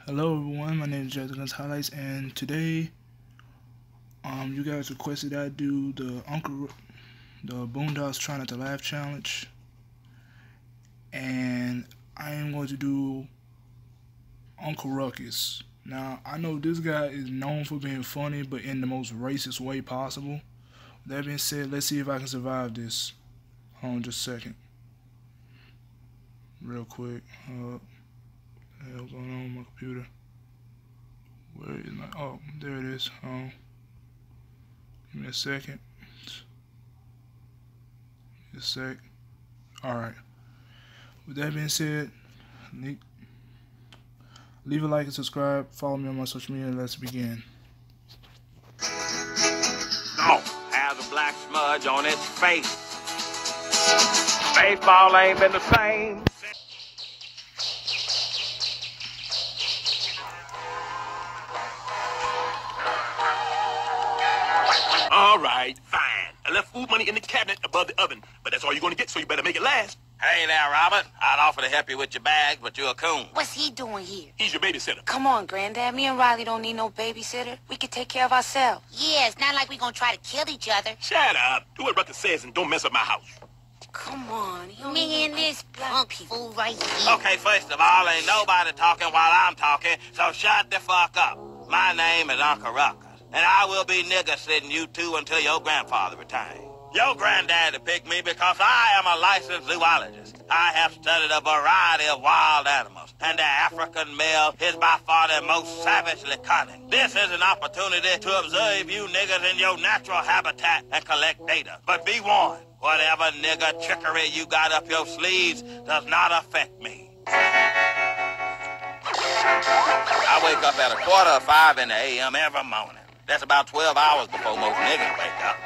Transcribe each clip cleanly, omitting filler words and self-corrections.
Hello everyone, my name is Jessica's Highlights, and today, you guys requested that I do the Boondocks Try Not to Laugh challenge, and I am going to do Uncle Ruckus. Now, I know this guy is known for being funny, but in the most racist way possible. That being said, let's see if I can survive this. Hold on just a second. Real quick. What the hell going on with my computer? Where is my... Oh, there it is. Give me a second. Give me a sec. Alright. With that being said, leave a like and subscribe. Follow me on my social media. Let's begin. Oh, has a black smudge on its face. Baseball ain't been the same. All right, fine. I left food money in the cabinet above the oven, but that's all you're gonna get, so you better make it last. Hey there, Robert. I'd offer to help you with your bag, but you're a coon. What's he doing here? He's your babysitter. Come on, Granddad. Me and Riley don't need no babysitter. We can take care of ourselves. Yeah, it's not like we gonna try to kill each other. Shut up. Do what Ruckus says and don't mess up my house. Come on. Me and this punk fool right here. Okay, first of all, ain't nobody talking while I'm talking, so shut the fuck up. My name is Uncle Ruckus, and I will be nigger-sitting you two until your grandfather retires. Your granddaddy picked me because I am a licensed zoologist. I have studied a variety of wild animals, and the African male is by far the most savagely cunning. This is an opportunity to observe you niggers in your natural habitat and collect data. But be warned, whatever nigger trickery you got up your sleeves does not affect me. I wake up at 4:45 in the a.m. every morning. That's about 12 hours before most niggas wake up.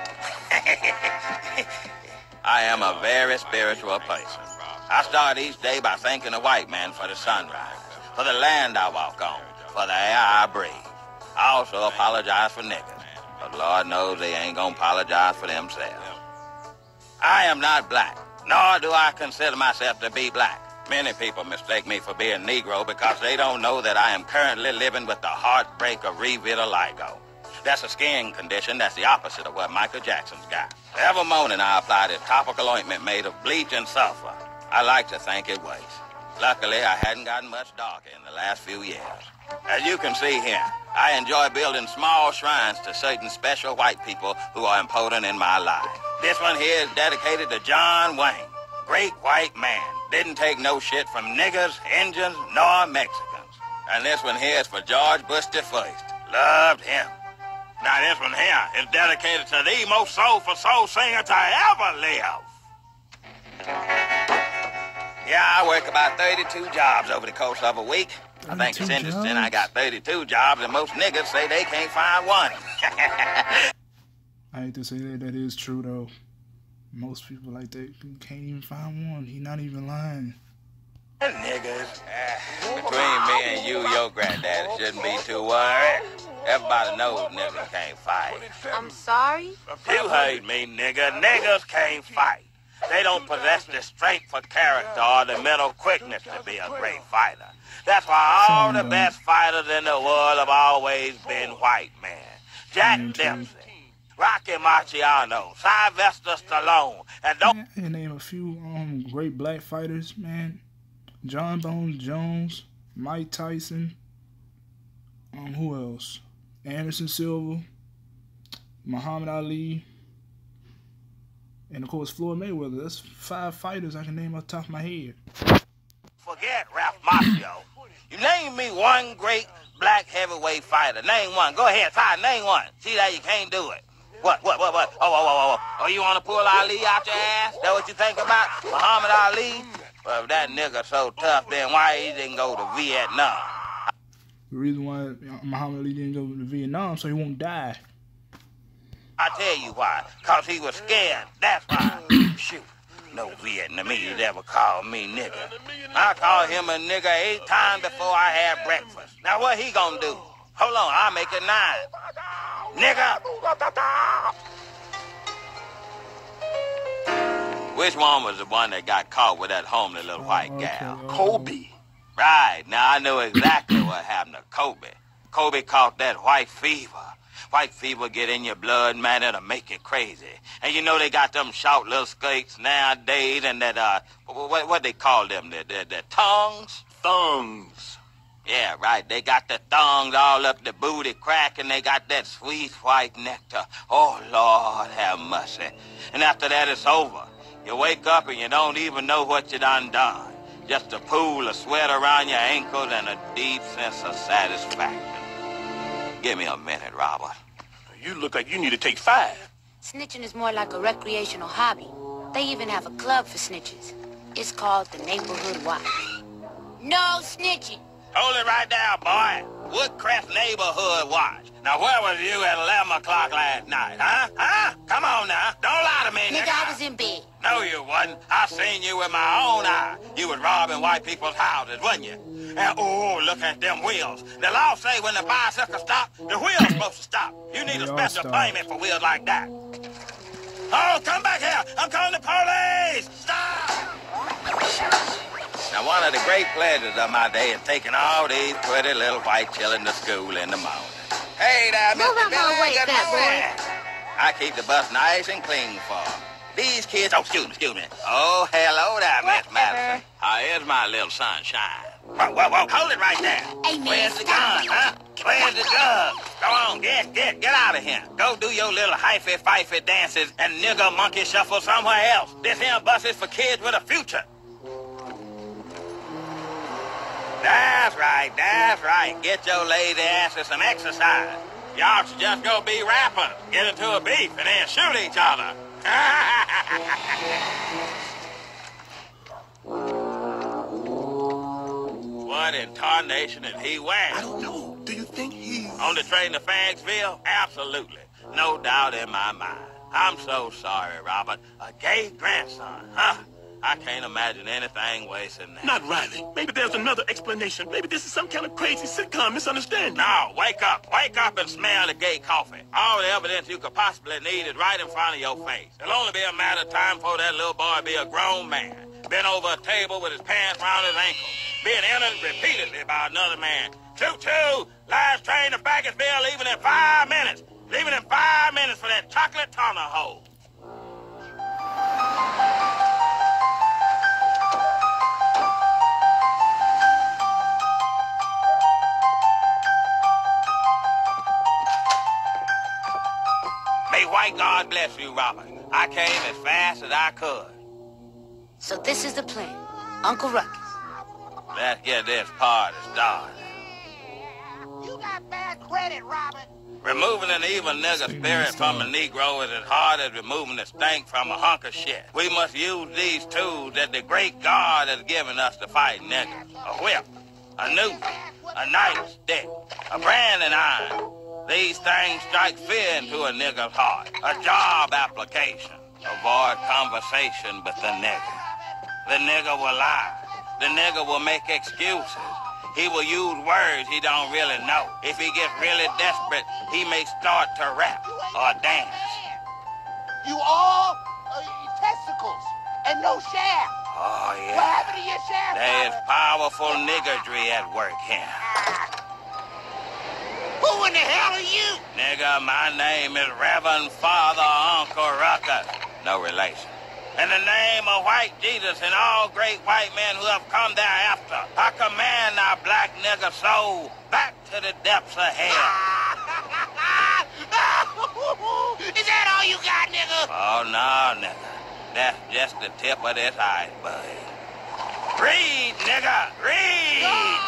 I am a very spiritual person. I start each day by thanking the white man for the sunrise, for the land I walk on, for the air I breathe. I also apologize for niggas, but Lord knows they ain't gonna apologize for themselves. I am not black, nor do I consider myself to be black. Many people mistake me for being Negro because they don't know that I am currently living with the heartbreak of revitiligo. That's a skin condition that's the opposite of what Michael Jackson's got. Every morning I apply this topical ointment made of bleach and sulfur. I like to think it works. Luckily, I hadn't gotten much darker in the last few years. As you can see here, I enjoy building small shrines to certain special white people who are important in my life. This one here is dedicated to John Wayne. Great white man. Didn't take no shit from niggers, Indians, nor Mexicans. And this one here is for George Bush the First. Loved him. Now this one here is dedicated to the most soulful soul singer to ever live. Yeah, I work about 32 jobs over the course of a week. I think it's interesting I got 32 jobs and most niggas say they can't find one. I hate to say that is true though. Most people like that can't even find one. He not even lying. Niggas. Between me and you, your granddaddy shouldn't be too worried. Everybody knows niggas can't fight. I'm sorry? You heard me, nigga. Niggas can't fight. They don't possess the strength for character or the mental quickness to be a great fighter. That's why all the best fighters in the world have always been white men. Jack Dempsey, Rocky Marciano, Sylvester Stallone, and don't... I can name a few great black fighters, man. John Bones Jones, Mike Tyson, who else? Anderson Silva, Muhammad Ali, and of course Floyd Mayweather. That's 5 fighters I can name off the top of my head. Forget Ralph Macchio. You name me one great black heavyweight fighter. Name one. Go ahead, try. Name one. See that you can't do it. What? Oh, you want to pull Ali out your ass? That what you think about? Muhammad Ali? Well, if that nigga so tough, then why he didn't go to Vietnam? The reason why Muhammad Ali didn't go to Vietnam, so he won't die. I tell you why. Cause he was scared. That's why. Shoot. No Vietnamese ever called me nigga. I called him a nigga 8 times before I had breakfast. Now what he gonna do? Hold on, I'll make it 9. Nigga! Which one was the one that got caught with that homely little white gal? Okay. Kobe. Right. Now I know exactly what happened to Kobe. Kobe caught that white fever. White fever get in your blood, man, it'll make you crazy. And you know they got them short little skates nowadays and that, what they call them, the tongues? Thongs. Yeah, right. They got the thongs all up the booty crack, and they got that sweet white nectar. Oh, Lord, have mercy. And after that, it's over. You wake up and you don't even know what you done. Just a pool of sweat around your ankles and a deep sense of satisfaction. Give me a minute, Robert. You look like you need to take 5. Snitching is more like a recreational hobby. They even have a club for snitches. It's called the Neighborhood Watch. No snitching. Hold it right there, boy. Woodcrest Neighborhood Watch. Now, where was you at 11 o'clock last night, huh? Come on now. Don't lie to me, nigga. Nigga, I was in bed. No, you wasn't. I seen you with my own eye. You was robbing white people's houses, wasn't you? And, oh, look at them wheels. The law say when the bicycle stop, the wheel's supposed to stop. You need a special permit for wheels like that. Oh, come back here. I'm calling the police. Stop! Now, one of the great pleasures of my day is taking all these pretty little white children to school in the morning. Hey there, Mr. Move out my way, Good fat morning. I keep the bus nice and clean for 'em. These kids, oh, excuse me. Oh, hello there, Miss Madison. How is my little sunshine? Whoa, hold it right there. Hey, man, Where's the gun, huh? Where's the gun? Go on, get out of here. Go do your little hyphy-fifey dances and nigger monkey shuffle somewhere else. This here bus is for kids with a future. That's right. Get your lazy asses some exercise. Y'all should just go be rapping, get into a beef, and then shoot each other. What in tarnation did he wear? I don't know. Do you think he's... On the train to Fagsville? Absolutely. No doubt in my mind. I'm so sorry, Robert. A gay grandson, huh? I can't imagine anything worse than that. Not Riley. Maybe there's another explanation. Maybe this is some kind of crazy sitcom misunderstanding. No, wake up and smell the gay coffee. All the evidence you could possibly need is right in front of your face. It'll only be a matter of time before that little boy be a grown man. Bent over a table with his pants around his ankles. Being entered repeatedly by another man. Choo-choo! Last train to Baggersville leaving in 5 minutes. Leaving in 5 minutes for that chocolate tunnel hole. May white God bless you, Robert. I came as fast as I could. So this is the plan. Uncle Ruckus. Let's get this party started. You got bad credit, Robert. Removing an evil nigger spirit from a Negro is as hard as removing the stank from a hunk of shit. We must use these tools that the great God has given us to fight niggers. A whip, a noose, a nightstick, a branding iron. These things strike fear into a nigger's heart. A job application. Avoid conversation with the nigger. The nigger will lie. The nigger will make excuses. He will use words he don't really know. If he gets really desperate, he may start to rap or dance. You all testicles and no shaft. Oh, yeah. What happened to your shaft, There is Robert? powerful niggardry at work here. Who in the hell are you? Nigga, my name is Reverend Father Uncle Ruckus. No relation. In the name of white Jesus and all great white men who have come thereafter, I command our black nigger soul back to the depths of hell. Is that all you got, nigga? Oh, no, nigga. That's just the tip of this iceberg. Read, nigga, read!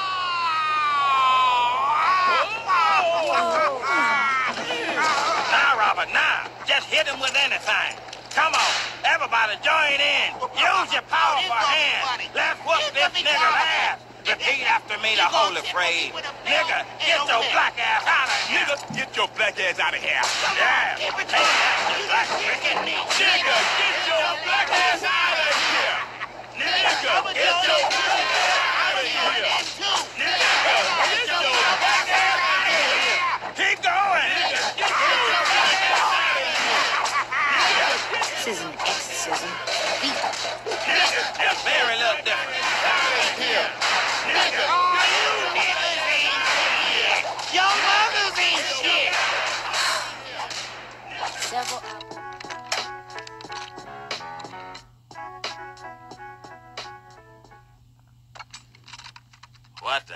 Now, Robert, now. Just hit him with anything. Come on, everybody join in. Use your powerful hands. Let's whoop this nigger's ass. Repeat after me the holy phrase. Nigga, get your black ass out of here. Nigga, get your black ass out of here. Yeah, take that, you black cricket. Nigga, get your black ass out of here. Nigga, get your black ass out of here. Nigga, get your black ass out of here. Keep going. Get your black ass out of here. This isn't exorcism. Beat. Nigga, that's very little different. Out of here. Nigga, you niggas ain't faster.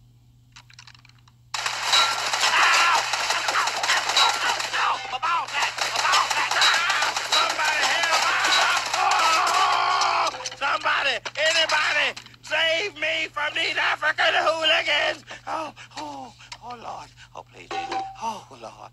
Somebody, anybody, save me from these African hooligans! Oh, Lord. Oh, please, Jesus. Oh, Lord.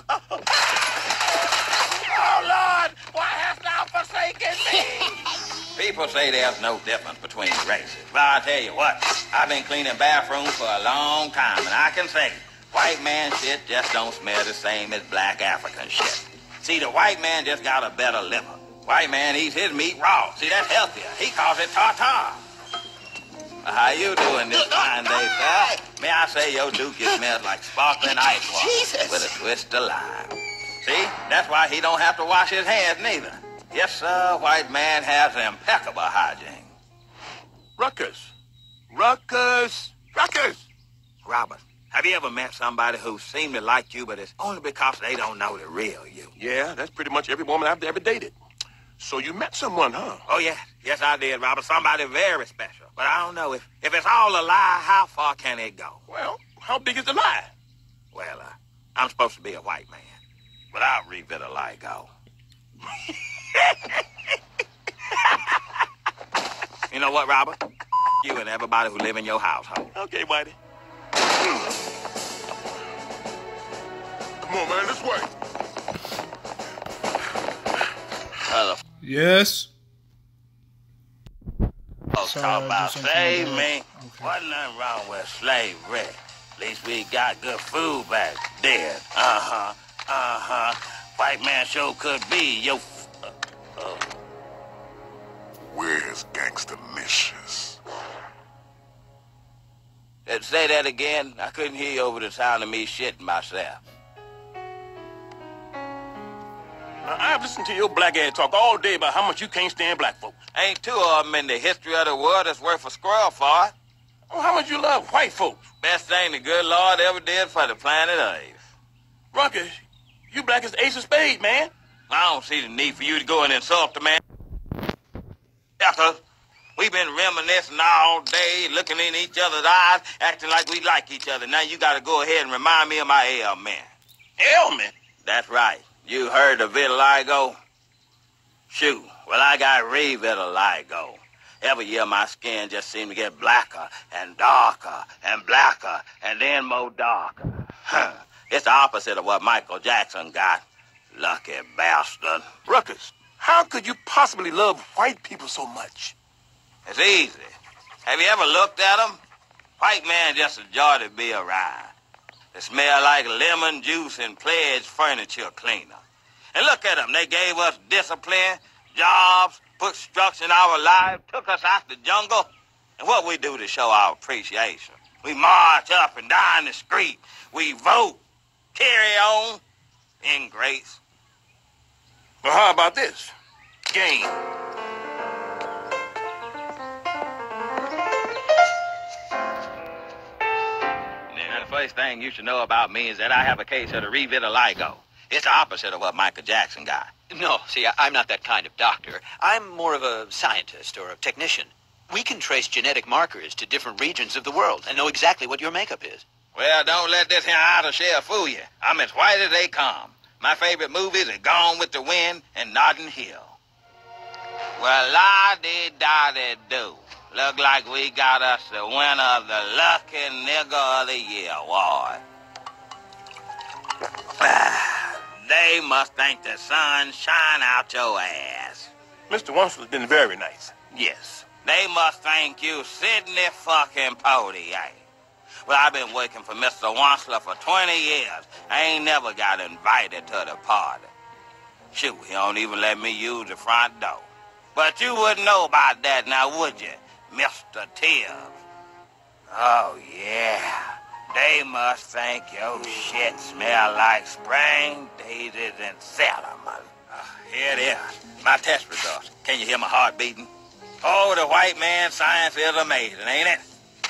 Oh, Lord, why hast thou forsaken me? People say there's no difference between races. But I'll tell you what, I've been cleaning bathrooms for a long time, and I can say, white man shit just don't smell the same as black African shit. See, the white man just got a better liver. White man eats his meat raw. See, that's healthier. He calls it tartar. How you doing this fine day, pal? May I say your dookie smells like sparkling ice water with a twist of lime. See, that's why he don't have to wash his hands neither. Yes, sir, white man has impeccable hygiene. Ruckus. Ruckus. Ruckus. Robert, have you ever met somebody who seemed to like you, but it's only because they don't know the real you? Yeah, that's pretty much every woman I've ever dated. So you met someone, huh? Oh, yeah. Yes, I did, Robert. Somebody very special. But I don't know if it's all a lie, how far can it go? Well, how big is the lie? Well, I'm supposed to be a white man. But I'll revitiligo. You know what, Robert? You and everybody who live in your household. Okay, Whitey. Come on, man, this way. Yes. Oh, Sorry, talk I about do something save wrong. me. Okay. Wasn't nothing wrong with slavery. At least we got good food back then. White man sure could be your... Where's Gangsta-licious? Say that again. I couldn't hear you over the sound of me shitting myself. I've listened to your black ass talk all day about how much you can't stand black folks. Ain't two of them in the history of the world that's worth a squirrel for it. Oh, how much you love white folks. Best thing the good Lord ever did for the planet Earth. Ruckus, you black as the ace of spades, man. I don't see the need for you to go and insult the man. Suckers, we've been reminiscing all day, looking in each other's eyes, acting like we like each other. Now you gotta go ahead and remind me of my ailment. Ailment? That's right. You heard of vitiligo? Shoot, well, I got revitiligo. Every year my skin just seems to get blacker and darker and blacker and then more darker. It's the opposite of what Michael Jackson got. Lucky bastard. Ruckus, how could you possibly love white people so much? It's easy. Have you ever looked at them? White man just a joy to be around. They smell like lemon juice and pledge furniture cleaner. And look at them. They gave us discipline, jobs, put structure in our lives, took us out the jungle. And what we do to show our appreciation? We march up and down the street. We vote. Carry on. Ingrates. Well, how about this? Game. And the first thing you should know about me is that I have a case of the revitiligo. It's the opposite of what Michael Jackson got. No, see, I'm not that kind of doctor. I'm more of a scientist or a technician. We can trace genetic markers to different regions of the world and know exactly what your makeup is. Well, don't let this here outer shell fool you. I'm as white as they come. My favorite movies are Gone with the Wind and Notting Hill. Well, la-di-da-di-do. Look like we got us the winner of the Lucky Nigger of the Year award. They must think the sun shine out your ass. Mr. Wanson's been very nice. Yes. They must thank you, Sidney fucking Poitier. Well, I've been working for Mr. Wansler for 20 years. I ain't never got invited to the party. Shoot, he don't even let me use the front door. But you wouldn't know about that now, would you, Mr. Tibbs? Oh, yeah. They must think your shit smell like spring, daisies, and cinnamon. Here it is, my test results. Can you hear my heart beating? Oh, the white man's science is amazing, ain't it?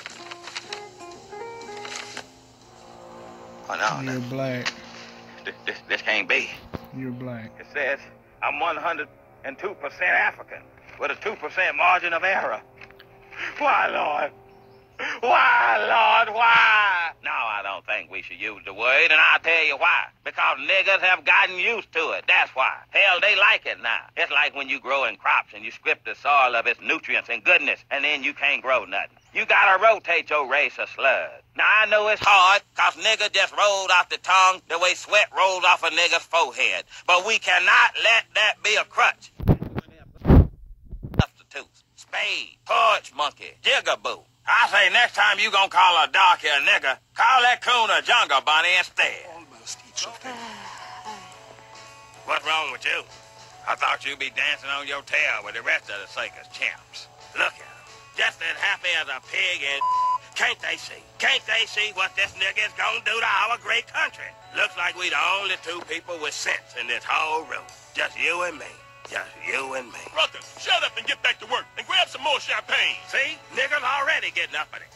Oh, no. You're black. This can't be. You're black. It says I'm 102% African with a 2% margin of error. Why, Lord? Why, Lord, why? No, I don't think we should use the word, and I'll tell you why. Because niggas have gotten used to it, that's why. Hell, they like it now. It's like when you growing crops and you strip the soil of its nutrients and goodness, and then you can't grow nothing. You gotta rotate your race of sludge. Now, I know it's hard, cause niggas just rolled off the tongue the way sweat rolls off a nigga's forehead. But we cannot let that be a crutch. Substitutes. Spade, porch monkey, jigaboo. I say next time you gonna call a darky a nigga, call that coon a jungle bunny instead. Almost each of them. What's wrong with you? I thought you'd be dancing on your tail with the rest of the circus champs. Look at them. Just as happy as a pig and can't they see? Can't they see what this nigga is gonna do to our great country? Looks like we the only two people with sense in this whole room. Just you and me. Just you and me. Ruckus, shut up and get back to work and grab some more champagne. See? Niggas already getting up at it.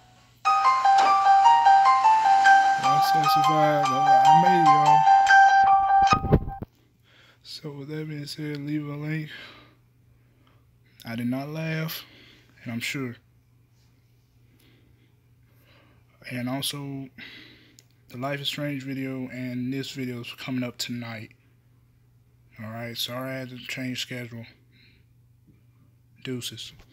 I survived. I made it, y'all. So with that being said, leave a link. I did not laugh, and I'm sure. And also, the Life is Strange video and this video is coming up tonight. Alright, sorry I had to change schedule. Deuces.